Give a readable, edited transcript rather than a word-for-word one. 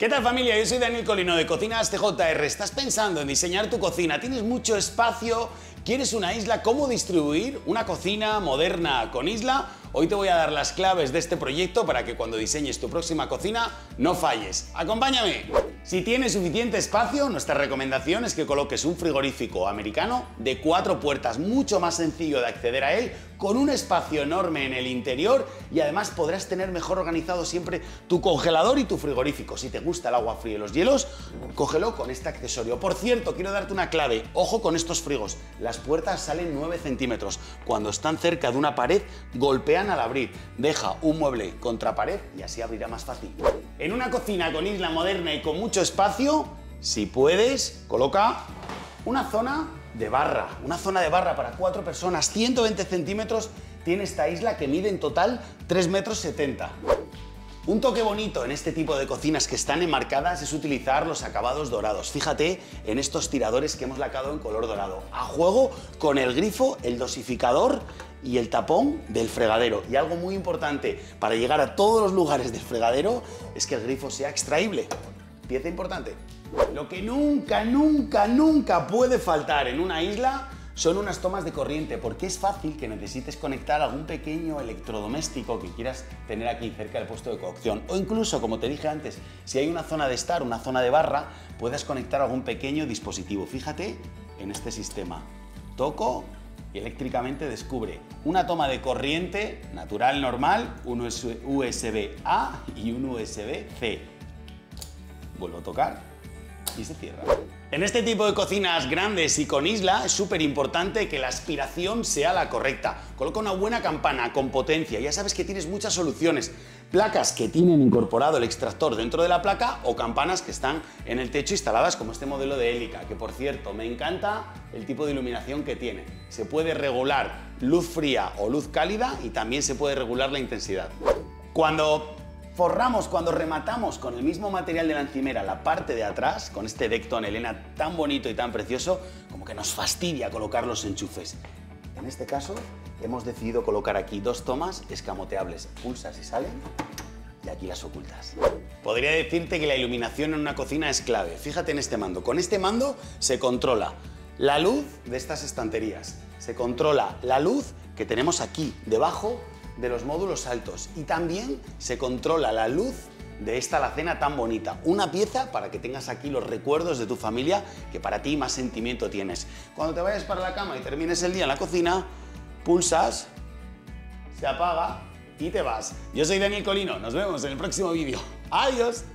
¿Qué tal, familia? Yo soy Daniel Colino de Cocinas TJR. ¿Estás pensando en diseñar tu cocina? ¿Tienes mucho espacio? ¿Quieres una isla? ¿Cómo distribuir una cocina moderna con isla? Hoy te voy a dar las claves de este proyecto para que cuando diseñes tu próxima cocina no falles. ¡Acompáñame! Si tienes suficiente espacio, nuestra recomendación es que coloques un frigorífico americano de 4 puertas, mucho más sencillo de acceder a él, con un espacio enorme en el interior y además podrás tener mejor organizado siempre tu congelador y tu frigorífico. Si te gusta el agua fría y los hielos, cógelo con este accesorio. Por cierto, quiero darte una clave. Ojo con estos frigos. Las puertas salen 9 centímetros. Cuando están cerca de una pared, golpean al abrir. Deja un mueble contra pared y así abrirá más fácil. En una cocina con isla moderna y con mucho espacio, si puedes, coloca una zona de barra. Una zona de barra para 4 personas, 120 centímetros tiene esta isla que mide en total 3,70 metros. Un toque bonito en este tipo de cocinas que están enmarcadas es utilizar los acabados dorados. Fíjate en estos tiradores que hemos lacado en color dorado. A juego con el grifo, el dosificador y el tapón del fregadero. Y algo muy importante para llegar a todos los lugares del fregadero es que el grifo sea extraíble. Pieza importante. Lo que nunca puede faltar en una isla son unas tomas de corriente, porque es fácil que necesites conectar algún pequeño electrodoméstico que quieras tener aquí cerca del puesto de cocción. O incluso, como te dije antes, si hay una zona de estar, una zona de barra, puedas conectar algún pequeño dispositivo. Fíjate en este sistema. Toco y eléctricamente descubre una toma de corriente natural normal, un USB-A y un USB-C. Vuelvo a tocar y se cierra. En este tipo de cocinas grandes y con isla es súper importante que la aspiración sea la correcta. Coloca una buena campana con potencia. Ya sabes que tienes muchas soluciones. Placas que tienen incorporado el extractor dentro de la placa o campanas que están en el techo instaladas como este modelo de Elica, que por cierto me encanta el tipo de iluminación que tiene. Se puede regular luz fría o luz cálida y también se puede regular la intensidad. Cuando rematamos con el mismo material de la encimera la parte de atrás, con este Decton Elena tan bonito y tan precioso, como que nos fastidia colocar los enchufes. En este caso, hemos decidido colocar aquí 2 tomas escamoteables. Pulsas y salen, y aquí las ocultas. Podría decirte que la iluminación en una cocina es clave. Fíjate en este mando. Con este mando se controla la luz de estas estanterías, se controla la luz que tenemos aquí, debajo de los módulos altos, y también se controla la luz de esta alacena tan bonita. Una pieza para que tengas aquí los recuerdos de tu familia que para ti más sentimiento tienes. Cuando te vayas para la cama y termines el día en la cocina, pulsas, se apaga y te vas. Yo soy Daniel Colino, nos vemos en el próximo vídeo. ¡Adiós!